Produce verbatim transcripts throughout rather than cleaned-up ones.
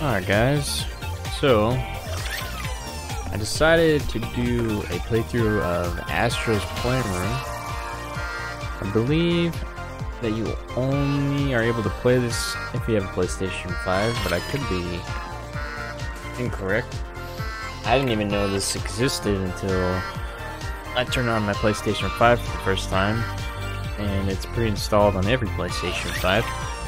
Alright guys, so I decided to do a playthrough of Astros Playroom. I believe that you only are able to play this if you have a PlayStation five, but I could be incorrect. I didn't even know this existed until I turned on my PlayStation five for the first time, and it's pre-installed on every PlayStation five.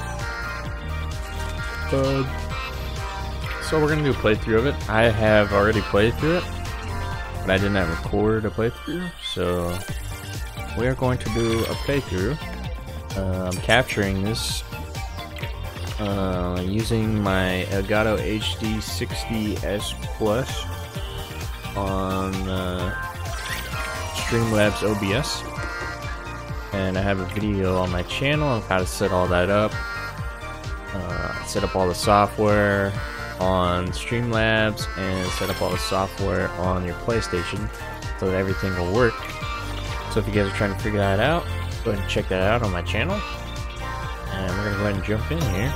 Uh, so we're gonna do a playthrough of it. I have already played through it, but I did not record a playthrough, so we are going to do a playthrough. Uh, I'm capturing this uh, using my Elgato H D sixty S Plus on uh, Streamlabs O B S, and I have a video on my channel of how to set all that up. Uh, set up all the software on Streamlabs and set up all the software on your PlayStation so that everything will work. So if you guys are trying to figure that out, go ahead and check that out on my channel. And we're gonna go ahead and jump in here.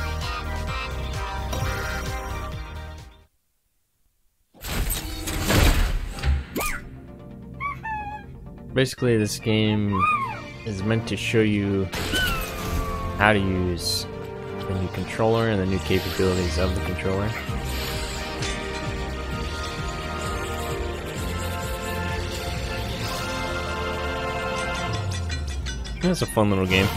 Basically, this game is meant to show you how to use the new controller and the new capabilities of the controller. It's a fun little game.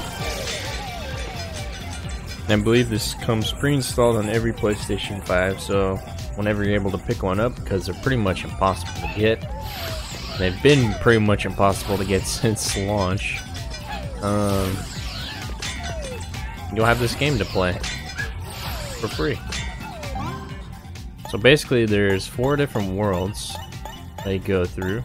And I believe this comes pre-installed on every PlayStation five, so whenever you're able to pick one up, because they're pretty much impossible to get. They've been pretty much impossible to get since launch. Um, you'll have this game to play for free. So basically there's four different worlds that you go through.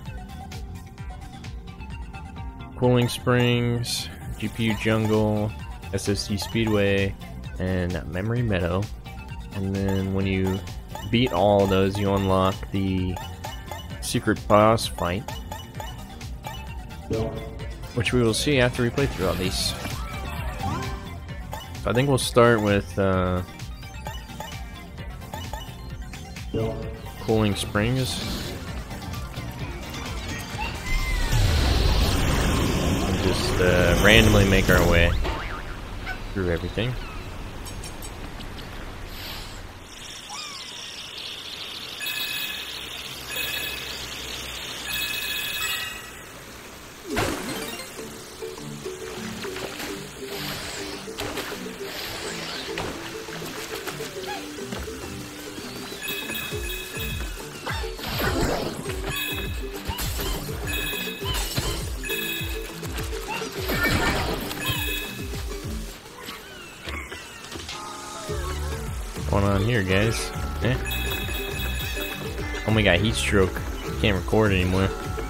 Cooling Springs, G P U Jungle, S S D Speedway, and Memory Meadow. And then when you beat all of those, you unlock the secret boss fight, which we will see after we play through all these. So I think we'll start with uh, Cooling Springs. And just uh, randomly make our way through everything. What's going on here, guys? Eh? Oh, we got heat stroke. Can't record anymore.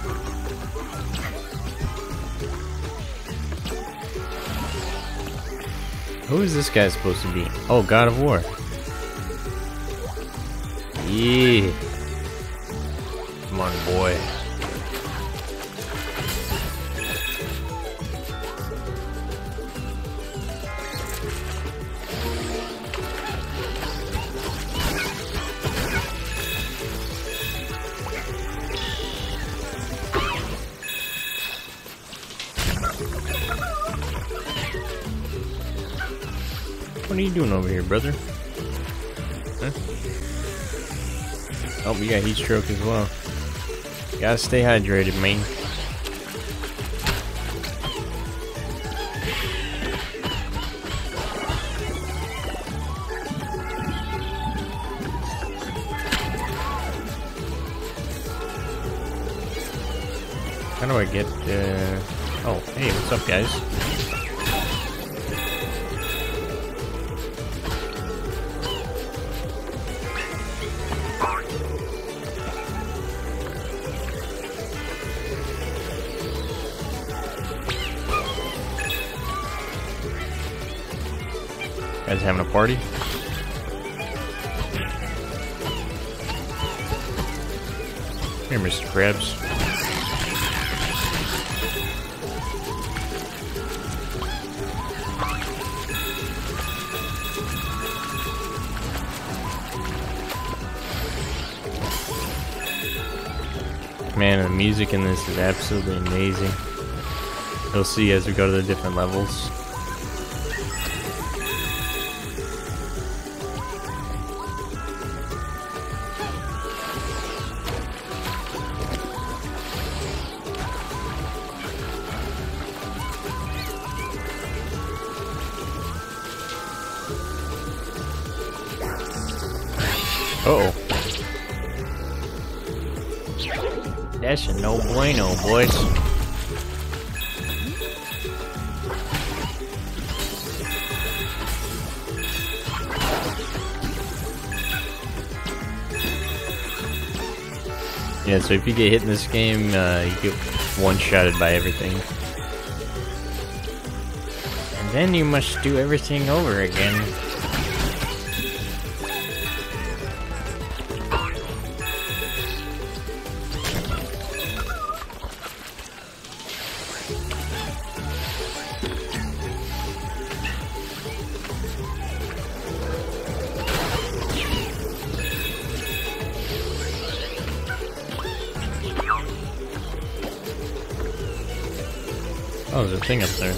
Who is this guy supposed to be? Oh, God of War. Yeah. Come on, boy. What are you doing over here, brother? Huh? Oh, we got heat stroke as well. Gotta stay hydrated, man. How do I get, uh... oh, hey, what's up, guys? Guys having a party? Here, Mister Krabs. Man, the music in this is absolutely amazing. You'll see as we go to the different levels. Uh-oh. That's a no bueno, boys. Yeah, so if you get hit in this game, uh, you get one-shotted by everything. And then you must do everything over again. Oh, there's a thing up there.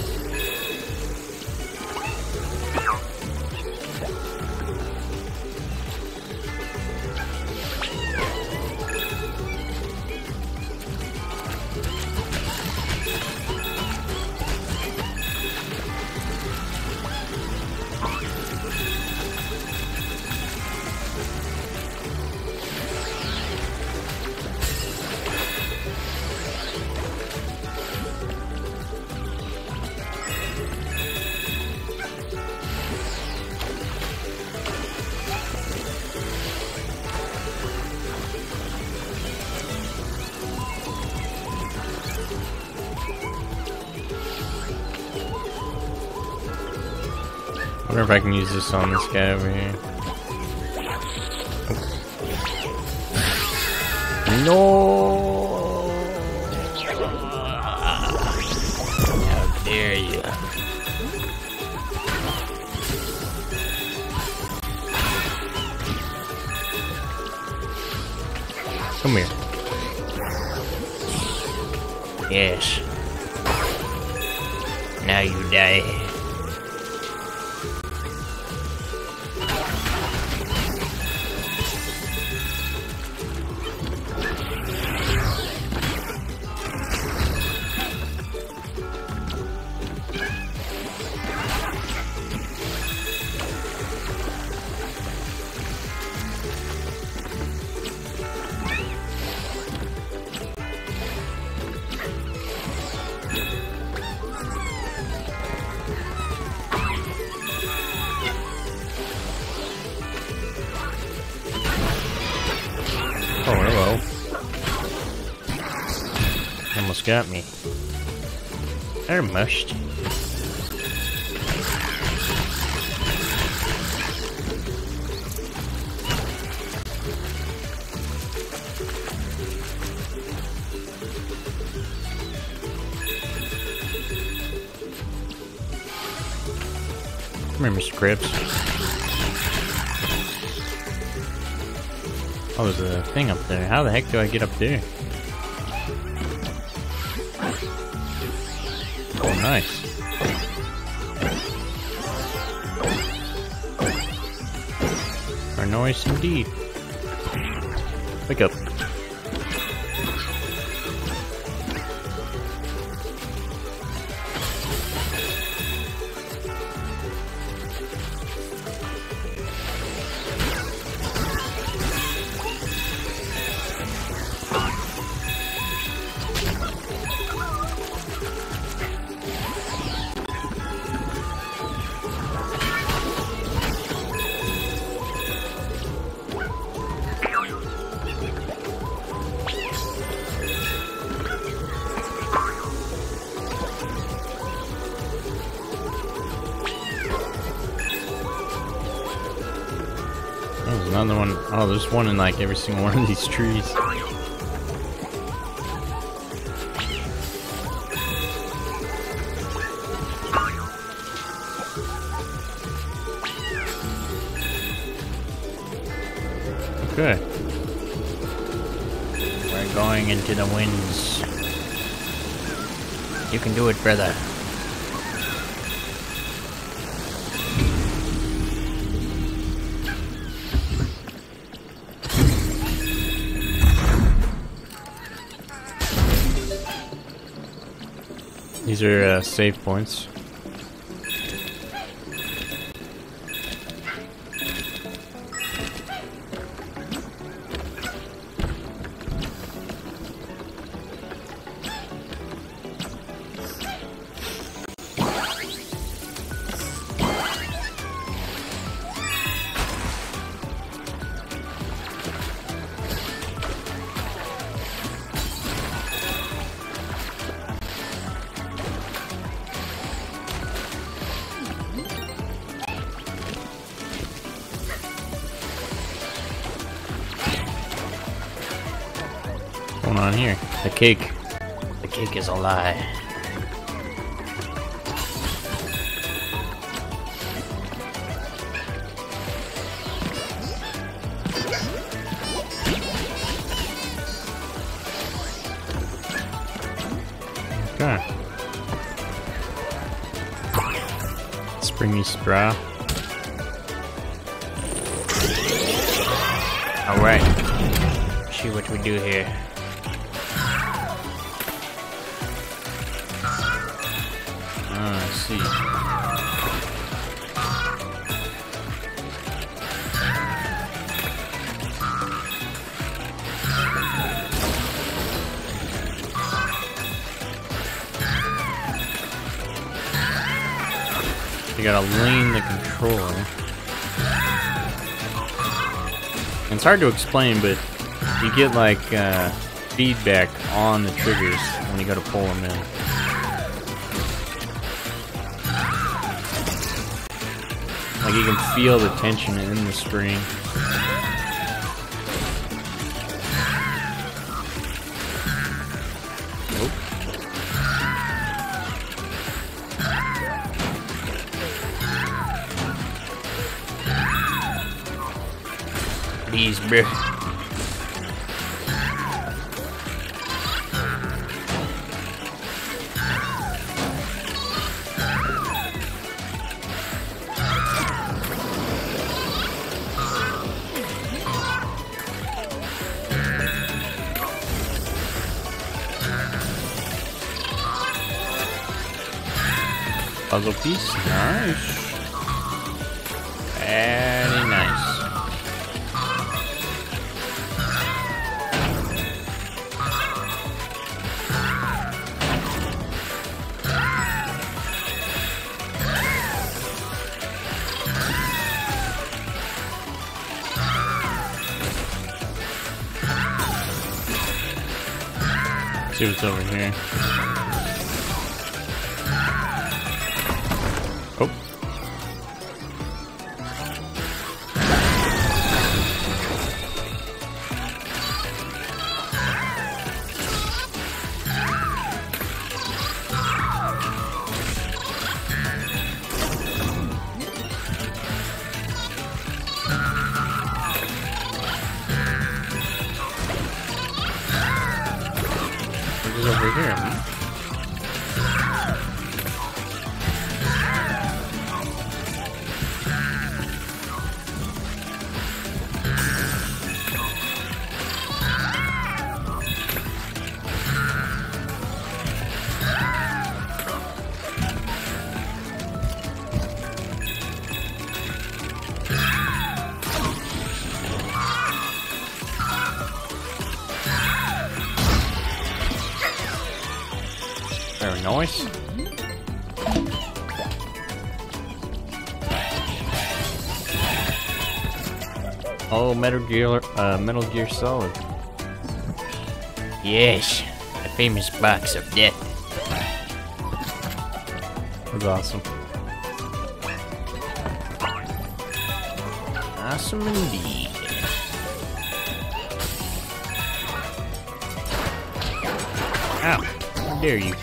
I wonder if I can use this on this guy over here. No! How dare you? Come here. Yes. Now you die. Oh, hello. Almost got me. Almost. Come here, Mister Krabs. Oh, there's a thing up there. How the heck do I get up there? Oh, nice. Are nice indeed. Wake up. There's another one. Oh, there's one in like every single one of these trees. Okay. Where I Going into the winds. You can do it, brother. These are uh, save points. What's going on here? The cake. The cake is a lie. Okay. Springy straw. Alright. See what we do here. Ah, I see. You gotta lean the controller. And it's hard to explain, but you get like uh, feedback on the triggers when you go to pull them in. Like you can feel the tension in the string. Nope. Please, bro. Puzzle piece, nice. Very nice. See what's over here. Oh. What is over here? Very nice. Oh, Metal Gear, uh, Metal Gear Solid. Yes, the famous box of death. That's awesome. Awesome indeed. Ow, how dare you?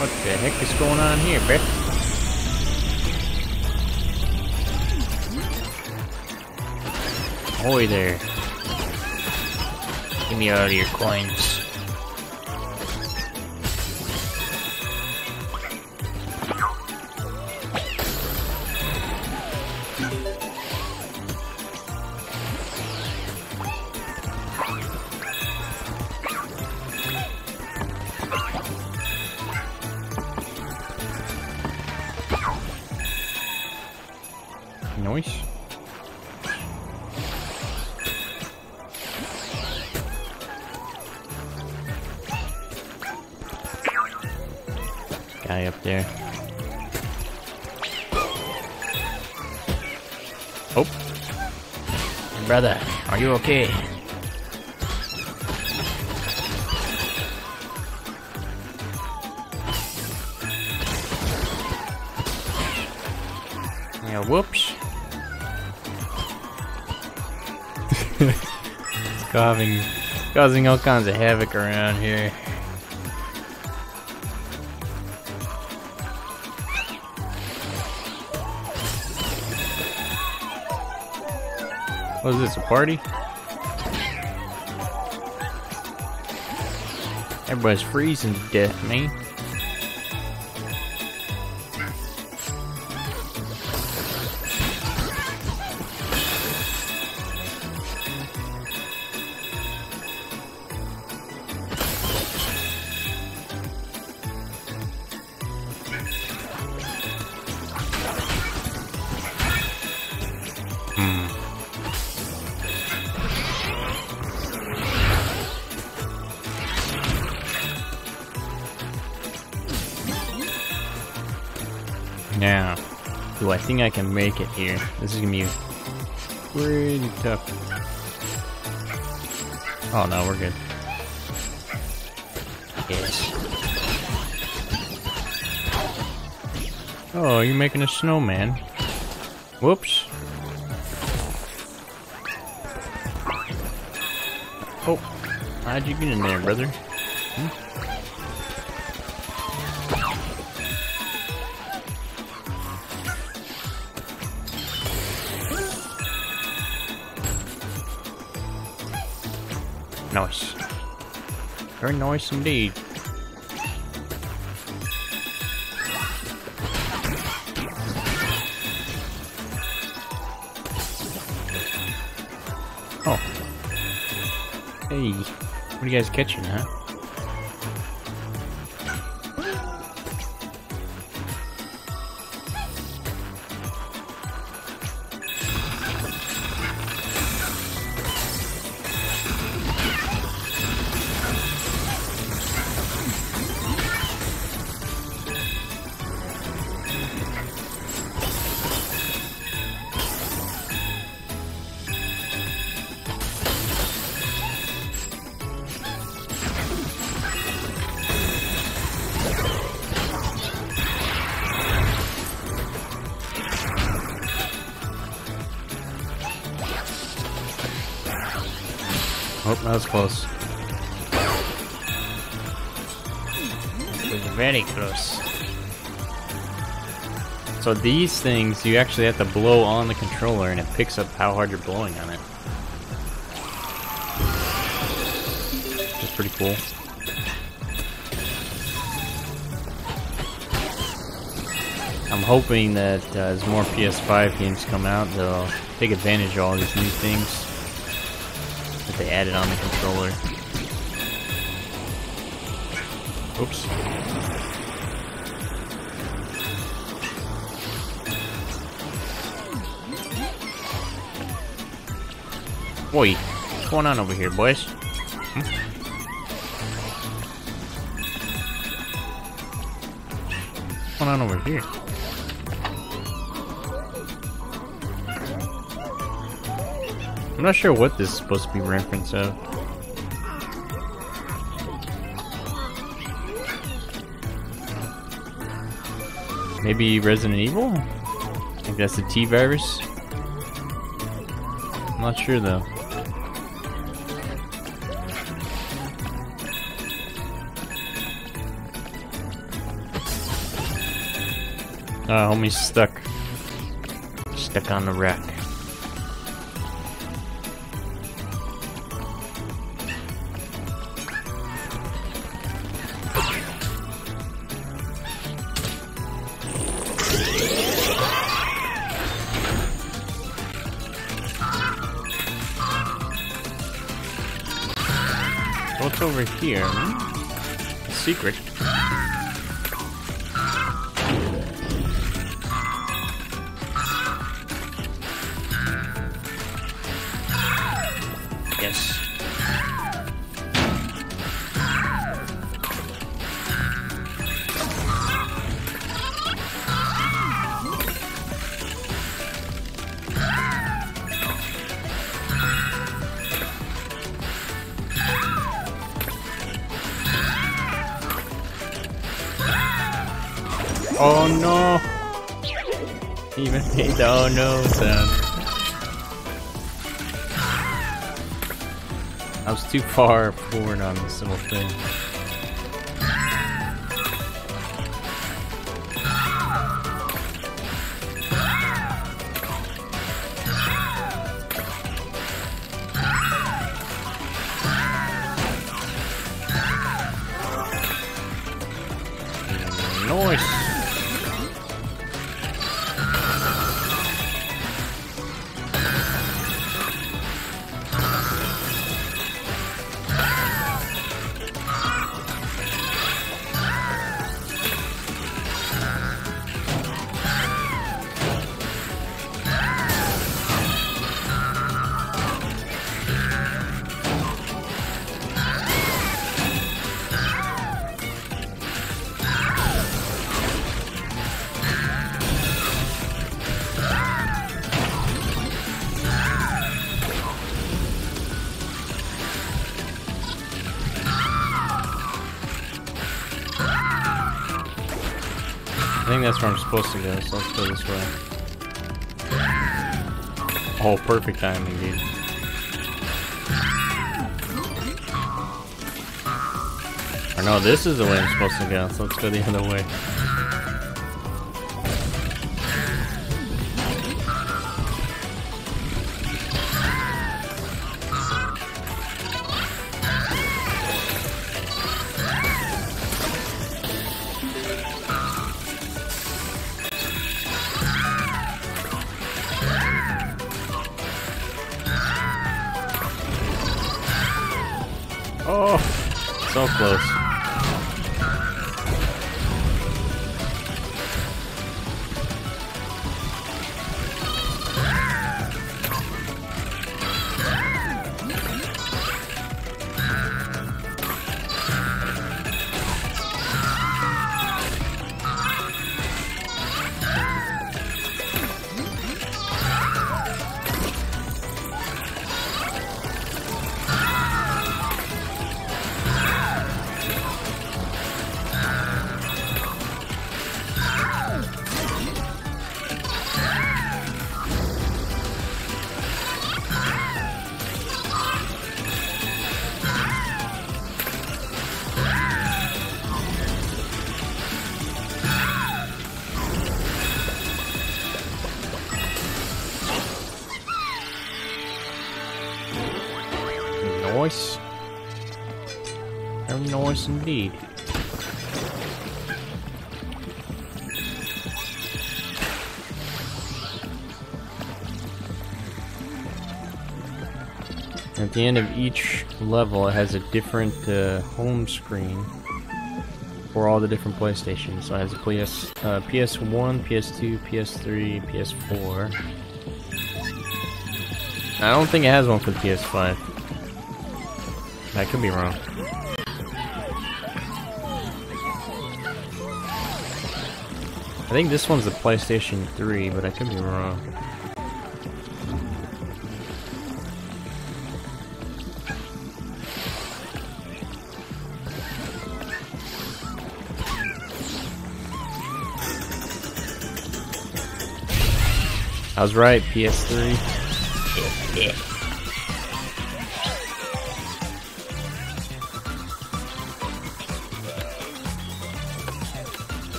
What the heck is going on here, bruh? Ahoy there. Give me all your coins. Nice. Guy up there. Oh. Brother, are you okay? Yeah, whoops. It's causing, causing all kinds of havoc around here. What is this, a party? Everybody's freezing to death, man. Now, do I think I can make it here? This is gonna be pretty tough. Oh no, we're good. Yes. Oh, you're making a snowman. Whoops. Oh, how'd you get in there, brother? Hmm? Nice. Very nice indeed. Oh. Hey. What are you guys catching, huh? Oh, that was close. It was very close. So these things, you actually have to blow on the controller and it picks up how hard you're blowing on it. That's pretty cool. I'm hoping that uh, as more P S five games come out, they'll take advantage of all these new things that they added on the controller. Oops. Wait, what's going on over here, boys? Hmm? What's going on over here? I'm not sure what this is supposed to be reference of. Maybe Resident Evil? I think that's the T virus. I'm not sure though. Uh, homie's stuck. Stuck on the rack. What's over here? A secret. Yes. Oh no! Even made the oh no sound. I was too far forward on this little thing. Nice! I think that's where I'm supposed to go, so let's go this way. Oh, perfect timing, dude. Or no, this is the way I'm supposed to go, so let's go the other way. Oh, so close. Nice. Very nice indeed. At the end of each level, it has a different uh, home screen for all the different PlayStations. So it has a P S, uh, P S one, P S two, P S three, P S four. I don't think it has one for the P S five. I could be wrong. I think this one's the PlayStation three, but I could be wrong. I was right, P S three. Yeah, yeah.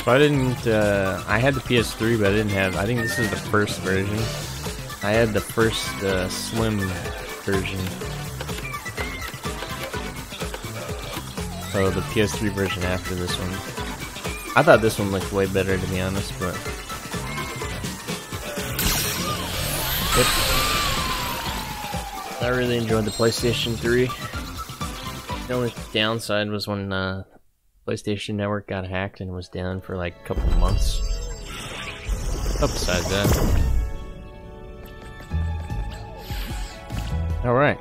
So I didn't, uh, I had the P S three, but I didn't have, I think this is the first version. I had the first uh, slim version. So the P S three version after this one. I thought this one looked way better, to be honest, but... Yep. I really enjoyed the PlayStation three. The only downside was when uh, PlayStation Network got hacked and was down for like a couple months. But besides that... Alright.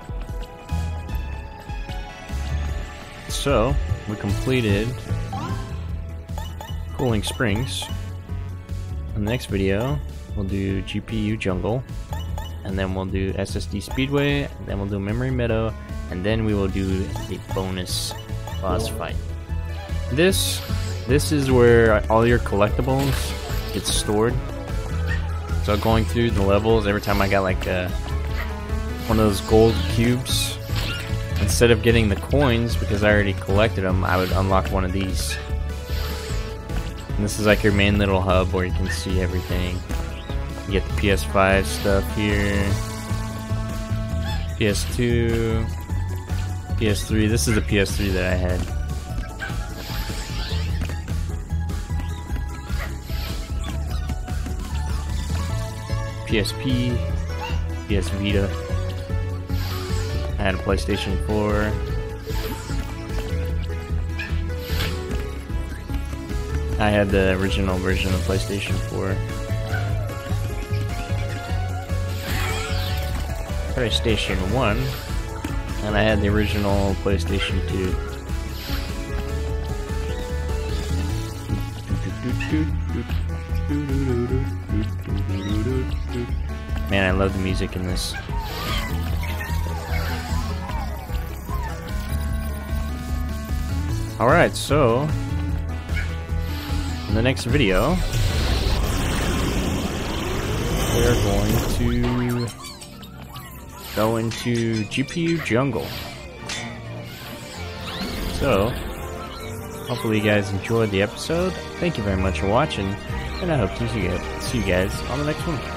So, we completed Cooling Springs. In the next video, we'll do G P U Jungle, and then we'll do S S D Speedway, and then we'll do Memory Meadow, and then we will do the bonus boss fight. This, this is where all your collectibles get stored. So going through the levels, every time I got like a, one of those gold cubes, instead of getting the coins, because I already collected them, I would unlock one of these. And this is like your main little hub where you can see everything. You get the P S five stuff here, P S two, P S three. This is the P S three that I had. P S P, P S Vita. I had a PlayStation four. I had the original version of PlayStation four. PlayStation one. And I had the original PlayStation two. Man, I love the music in this. Alright, so in the next video we're going to go into G P U Jungle. So hopefully you guys enjoyed the episode. Thank you very much for watching, and I hope to see you guys on the next one.